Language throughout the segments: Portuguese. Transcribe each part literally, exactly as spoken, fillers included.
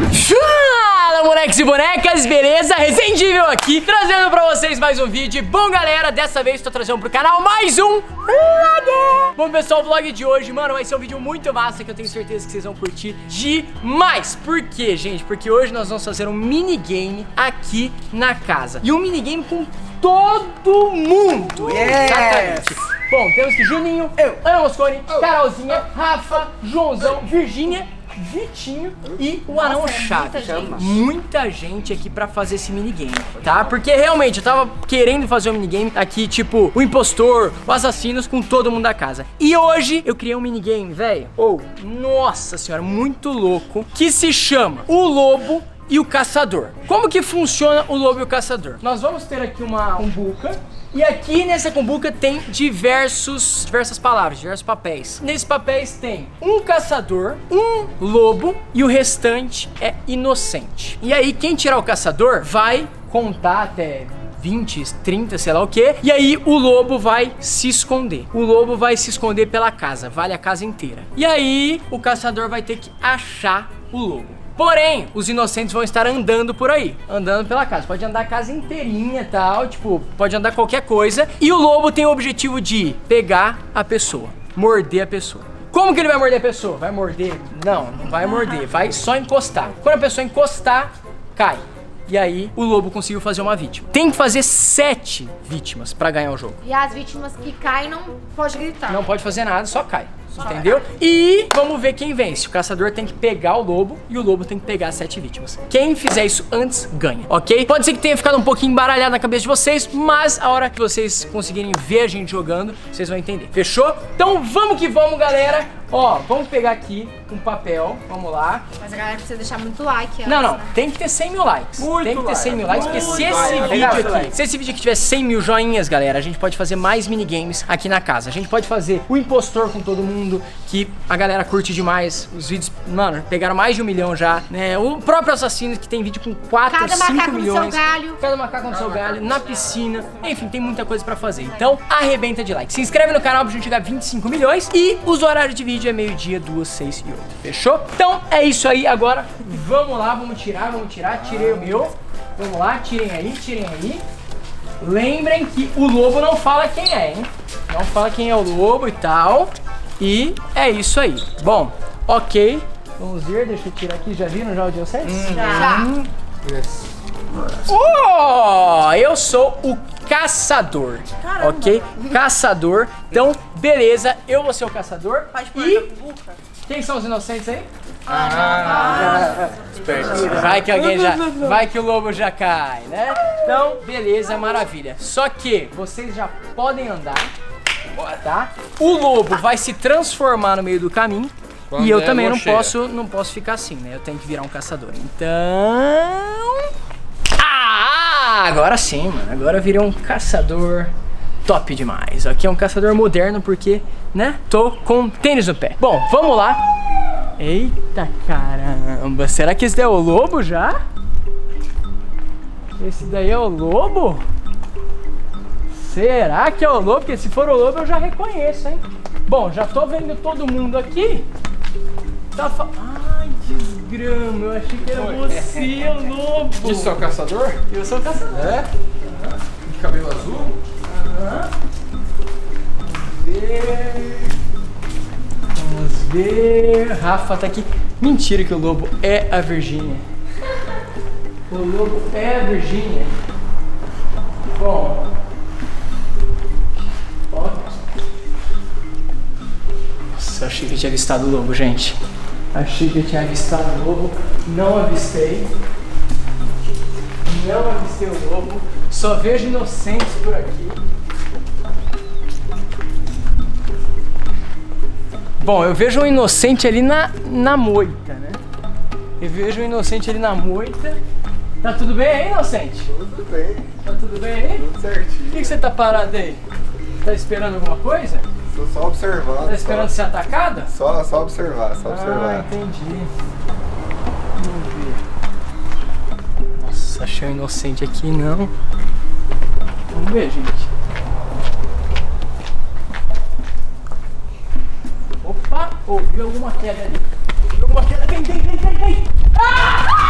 Fala, bonecos e bonecas, beleza? Resendível aqui, trazendo pra vocês mais um vídeo. Bom, galera, dessa vez tô trazendo pro canal mais um vlog. Bom, pessoal, o vlog de hoje, mano, vai ser um vídeo muito massa que eu tenho certeza que vocês vão curtir demais. Por quê, gente? Porque hoje nós vamos fazer um minigame aqui na casa. E um minigame com todo mundo. Yes. Exatamente. Bom, temos que Juninho, eu, Ana Moscone, Carolzinha, Rafa, Joãozão, Virgínia, Vitinho e o Anão Chaves. Muita, muita gente aqui pra fazer esse minigame, tá? Porque realmente eu tava querendo fazer um minigame aqui, tipo, o impostor, o assassinos com todo mundo da casa. E hoje eu criei um minigame, velho. Ou, oh, nossa senhora, muito louco, que se chama O Lobo e o Caçador. Como que funciona o Lobo e o Caçador? Nós vamos ter aqui uma cumbuca. E aqui nessa cumbuca tem diversos, diversas palavras, diversos papéis. Nesses papéis tem um caçador, um lobo e o restante é inocente. E aí quem tirar o caçador vai contar até vinte, trinta, sei lá o que. E aí o lobo vai se esconder. O lobo vai se esconder pela casa, vale a casa inteira. E aí o caçador vai ter que achar o lobo. Porém, os inocentes vão estar andando por aí, andando pela casa. Pode andar a casa inteirinha e tal, tipo, pode andar qualquer coisa. E o lobo tem o objetivo de pegar a pessoa, morder a pessoa. Como que ele vai morder a pessoa? Vai morder? Não, não vai morder, vai só encostar. Quando a pessoa encostar, cai. E aí o lobo conseguiu fazer uma vítima. Tem que fazer sete vítimas pra ganhar o jogo. E as vítimas que caem não pode gritar. Não pode fazer nada, só cai. Entendeu? E vamos ver quem vence. O caçador tem que pegar o lobo e o lobo tem que pegar as sete vítimas. Quem fizer isso antes, ganha, ok? Pode ser que tenha ficado um pouquinho embaralhado na cabeça de vocês, mas a hora que vocês conseguirem ver a gente jogando, vocês vão entender. Fechou? Então vamos que vamos, galera. Ó, vamos pegar aqui um papel, vamos lá. Mas a galera precisa deixar muito like antes, Não, não, né? tem que ter cem mil likes. Muito Tem que ter like. cem mil likes, porque se esse like. vídeo aqui, like. se esse vídeo aqui tiver cem mil joinhas, galera, a gente pode fazer mais minigames aqui na casa. A gente pode fazer o impostor com todo mundo, que a galera curte demais. Os vídeos, mano, pegaram mais de um milhão já, né? O próprio assassino, que tem vídeo com quatro, cinco milhões. No seu galho. Cada macaco no seu galho, na piscina. Enfim, tem muita coisa pra fazer. Então, arrebenta de like. Se inscreve no canal pra gente chegar a vinte e cinco milhões. E os horários de vídeo é meio-dia, duas, seis e oito. Fechou? Então, é isso aí. Agora, vamos lá, vamos tirar, vamos tirar. Tirei o meu. Vamos lá, tirem aí, tirem aí. Lembrem que o lobo não fala quem é, hein? Não fala quem é o lobo e tal. E é isso aí. Bom, ok. Vamos ver, deixa eu tirar aqui. Já viram já o de vocês? Hum. Já. Yes. Oh, eu sou o caçador. Caramba. Ok? Caçador. Então, beleza, eu vou ser o caçador. E quem são os inocentes aí? Ah, esperto. Vai que alguém já. Vai que o lobo já cai, né? Então, beleza, maravilha. Só que vocês já podem andar. Tá? O lobo vai se transformar no meio do caminho. Quando e eu é também não mocheira. posso, não posso ficar assim, né? Eu tenho que virar um caçador. Então... Ah, agora sim, mano. Agora eu virei um caçador top demais. Aqui é um caçador moderno porque, né? Tô com tênis no pé. Bom, vamos lá. Eita caramba. Será que esse daí é o lobo já? Esse daí é o lobo? Será que é o lobo? Porque se for o lobo eu já reconheço, hein? Bom, já tô vendo todo mundo aqui. Tá fa... Ai, desgrama. Eu achei que era você, o lobo. Você é o caçador? Eu sou o caçador. É? De cabelo azul? Aham. Vamos ver. Vamos ver. Rafa tá aqui. Mentira que o lobo é a Virgínia. O lobo é a Virgínia. Bom. Nossa, eu achei que eu tinha avistado o lobo, gente. Achei que eu tinha avistado o lobo. Não avistei. Não avistei o lobo. Só vejo inocentes por aqui. Bom, eu vejo um inocente ali na, na moita, né? Eu vejo um inocente ali na moita. Tá tudo bem aí, inocente? Tudo bem. Tá tudo bem aí? Tudo certinho. Por que, que você tá parado aí? Tá esperando alguma coisa? Tô só observando. Tá esperando só, ser atacada? Só, só observar, só observar. Ah, entendi. Vamos ver. Nossa, achei um inocente aqui, não. Vamos ver, gente. Opa, ouviu alguma queda ali. Ouviu alguma queda? Vem, vem, vem, vem, vem. Ah!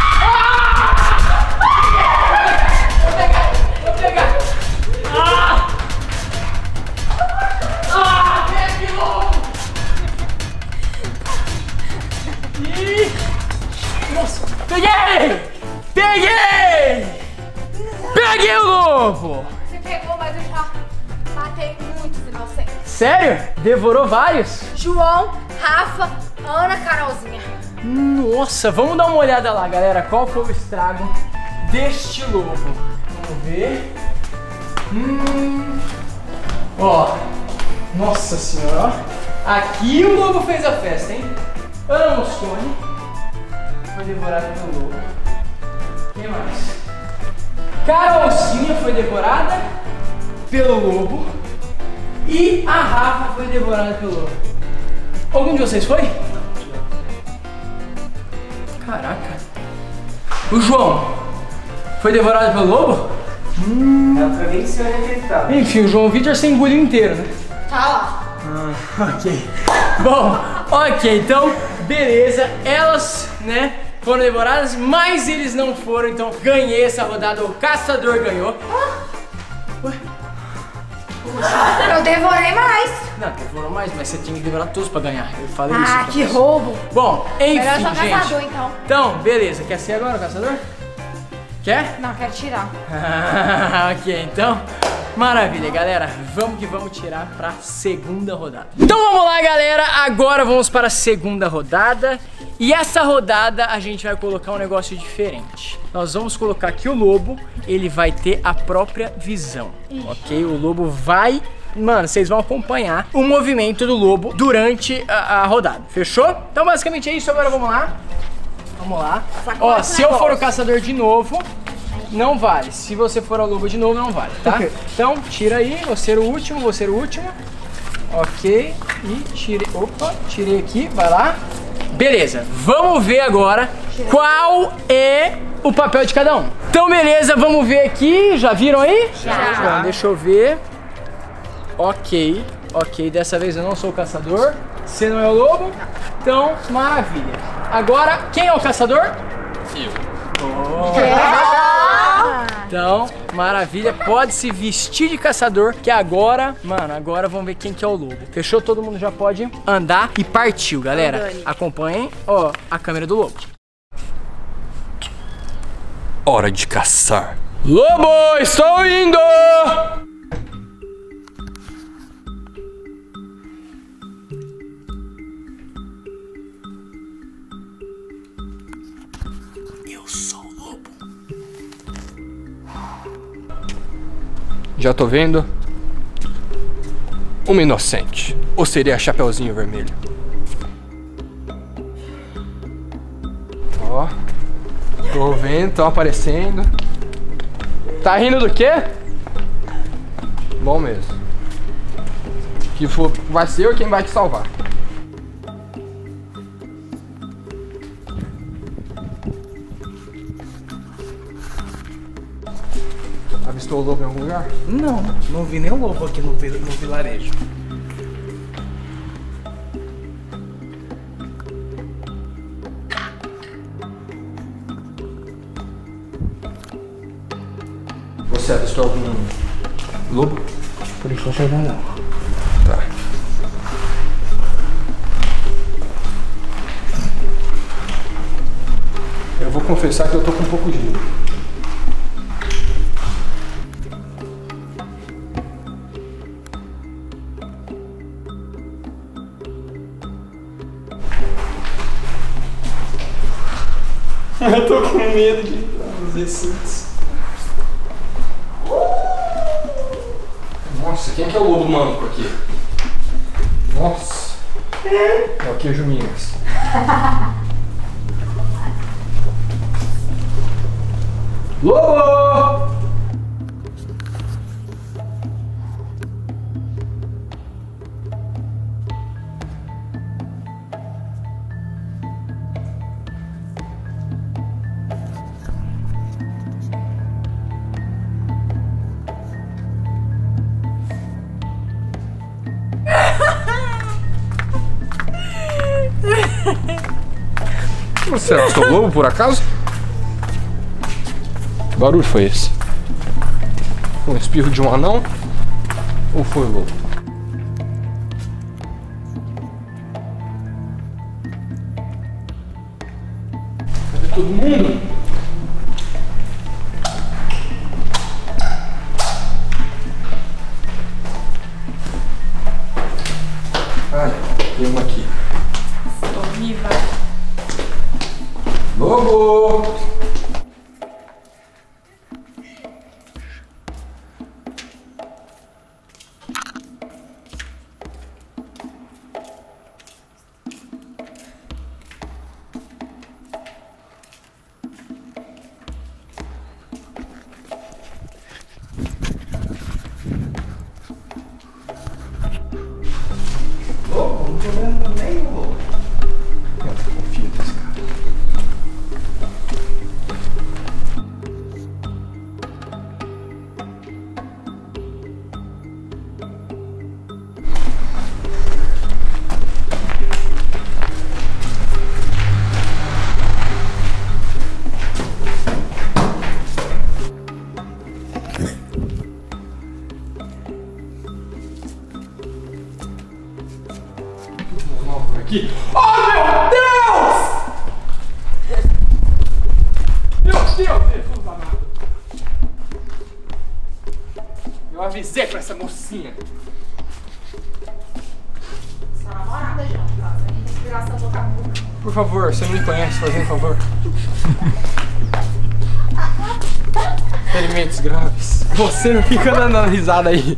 lobo! Você pegou, mas eu já matei muitos inocentes. Sério? Devorou vários? João, Rafa, Ana, Carolzinha. Nossa, vamos dar uma olhada lá, galera. Qual foi o estrago deste lobo? Vamos ver. Hum. Ó. Nossa senhora, ó. Aqui o lobo fez a festa, hein? Ana Moscone foi devorada pelo lobo. Quem mais? Carolzinha foi devorada pelo lobo. E a Rafa foi devorada pelo lobo. Algum de vocês foi? Caraca. O João foi devorado pelo lobo? Hum. Não pra nem ser arrebentado. Enfim, o João Vitor se engoliu inteiro, né? Tá lá. Ah, ok. Bom, ok, então, beleza. Elas, né, foram devoradas, mas eles não foram, então ganhei essa rodada. O caçador ganhou. Ué? Eu devorei mais. Não, devorou mais, mas você tinha que devorar todos pra ganhar. Eu falei Ah, isso. que professor. roubo. Bom, enfim, Melhor só gente. caçador, então. Então, beleza. Quer ser agora o caçador? Quer? Não, quero tirar. Ok, então, maravilha, galera. Vamos que vamos tirar pra segunda rodada. Então vamos lá, galera. Agora vamos para a segunda rodada. E essa rodada a gente vai colocar um negócio diferente. Nós vamos colocar que o lobo, ele vai ter a própria visão. Ixi. Ok? O lobo vai... Mano, vocês vão acompanhar o movimento do lobo durante a, a rodada. Fechou? Então basicamente é isso. Agora vamos lá. Vamos lá. Ó, se eu for o caçador de novo, não vale. Se você for o lobo de novo, não vale, tá? Então, tira aí. Vou ser o último, vou ser o último. Ok. E tirei... Opa, tirei aqui. Vai lá. Beleza. Vamos ver agora qual é o papel de cada um. Então, beleza. Vamos ver aqui. Já viram aí? Já. Já. Deixa eu ver. Ok. Ok. Dessa vez eu não sou o caçador. Você não é o lobo? Então, maravilha. Agora, quem é o caçador? Eu. Oh. Então, maravilha. Pode se vestir de caçador, que agora, mano, agora vamos ver quem que é o lobo. Fechou? Todo mundo já pode andar e partiu, galera. Acompanhem, ó, a câmera do lobo. Hora de caçar. Lobo, estou indo! Já tô vendo uma inocente. Ou seria Chapeuzinho Vermelho? Ó. Tô vendo, tão aparecendo. Tá rindo do quê? Bom mesmo. Que for, vai ser eu quem vai te salvar. Avistou o lobo em algum lugar? Não, não vi nenhum lobo aqui no, no vilarejo. Você avistou algum lobo? Por enquanto ainda não. Tá. Eu vou confessar que eu tô com um pouco de medo. Eu tô com medo de entrar nos recintos. Nossa, quem que é o lobo manco aqui? Nossa. É o queijo Minas. Lobo! Você avistou o lobo por acaso? Que barulho foi esse? Um espirro de um anão? Ou foi o lobo? Cadê todo mundo? Ai, tem uma aqui. Estou viva. Lobo! Lobo, não tô vendo nem o lobo. Eu não confio nesse cara. Aqui. Oh, meu Deus! Meu Deus, Jesus amado! Eu avisei pra essa mocinha. Sua namorada, João. A gente tem que virar essa boca a boca. Por favor, você não me conhece, fazendo um favor. Ferimentos graves. Você não fica dando risada aí.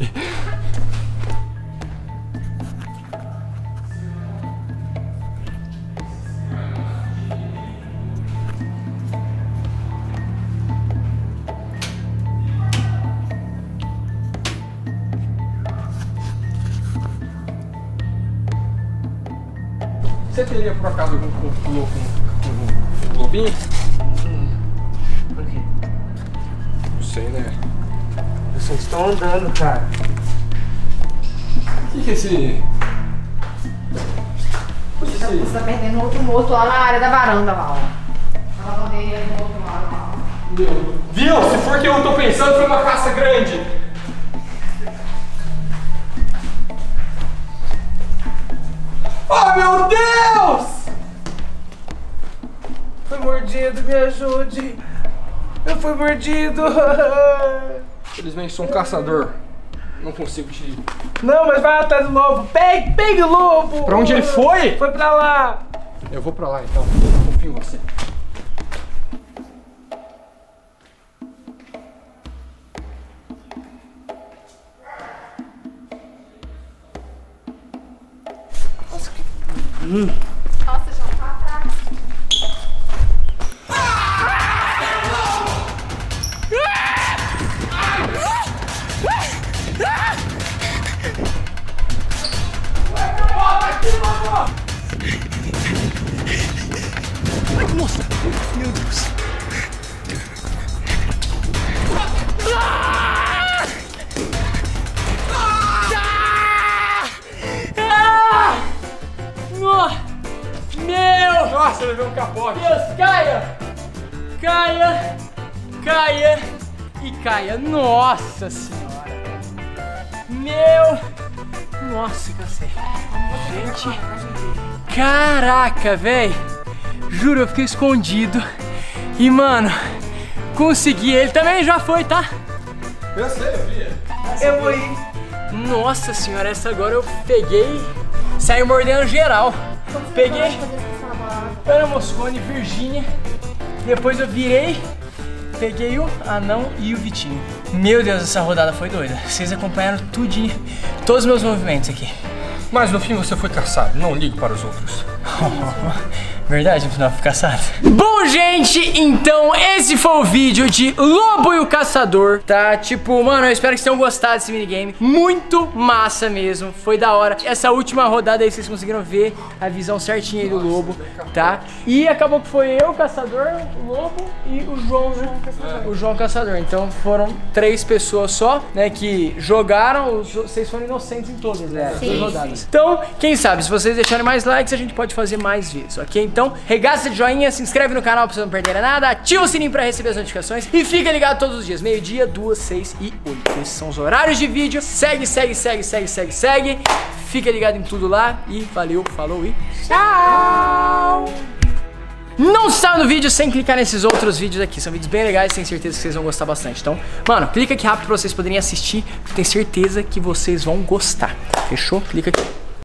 Você teria por acaso algum complô com um lobinho? Por quê? Não sei, né? Eu só estou andando, cara. O que que é esse... Você tá, você tá perdendo outro morto lá na área da varanda, lá, ó. Na lavanderia do outro lado, lá, ó. Meu... Viu? Se for que eu tô pensando, foi uma caça grande. Oh, meu Deus! Fui mordido, me ajude. Eu fui mordido. Felizmente sou um caçador. Não consigo te... Não, mas vai atrás do lobo. Pegue, pegue o lobo. Pra onde ele foi? Foi pra lá. Eu vou pra lá então. Eu confio em você. Nossa, João, tá atrás. Nossa! Meu Deus! Ah! Ah! No- Meu! Nossa, eu levei um capote. Deus, caia! Caia! Caia! E caia! Nossa Senhora! Meu! Nossa, cansei. Gente! Caraca, véi! Juro, eu fiquei escondido. E, mano, consegui. Ele também já foi, tá? Eu sei, eu vi. Eu vou ir. Nossa Senhora, essa agora eu peguei. Saiu mordendo geral. Peguei Ana Moscone, Virgínia. Depois eu virei. Peguei o Anão e o Vitinho. Meu Deus, essa rodada foi doida. Vocês acompanharam tudinho, todos os meus movimentos aqui. Mas no fim você foi caçado, não ligo para os outros. Verdade, no final fui caçado. Bom, gente, então esse foi o vídeo de Lobo e o Caçador, tá? Tipo, mano, eu espero que vocês tenham gostado desse minigame. Muito massa mesmo, foi da hora. Essa última rodada aí, vocês conseguiram ver a visão certinha aí do Lobo, tá? E acabou que foi eu, o Caçador, o Lobo e o João, né? O João Caçador. Então foram três pessoas só, né, que jogaram. Os, vocês foram inocentes em todas, né? As duas rodadas. Então, quem sabe, se vocês deixarem mais likes, a gente pode fazer mais vezes, ok? Então, regaça de joinha, se inscreve no canal pra você não perder nada, ativa o sininho pra receber as notificações e fica ligado todos os dias, meio-dia, duas, seis e oito. Esses são os horários de vídeo. Segue, segue, segue, segue, segue, segue. Fica ligado em tudo lá e valeu, falou e tchau! Não saia no vídeo sem clicar nesses outros vídeos aqui. São vídeos bem legais, tenho certeza que vocês vão gostar bastante. Então, mano, clica aqui rápido pra vocês poderem assistir. Tenho certeza que vocês vão gostar. Fechou? Clica aqui.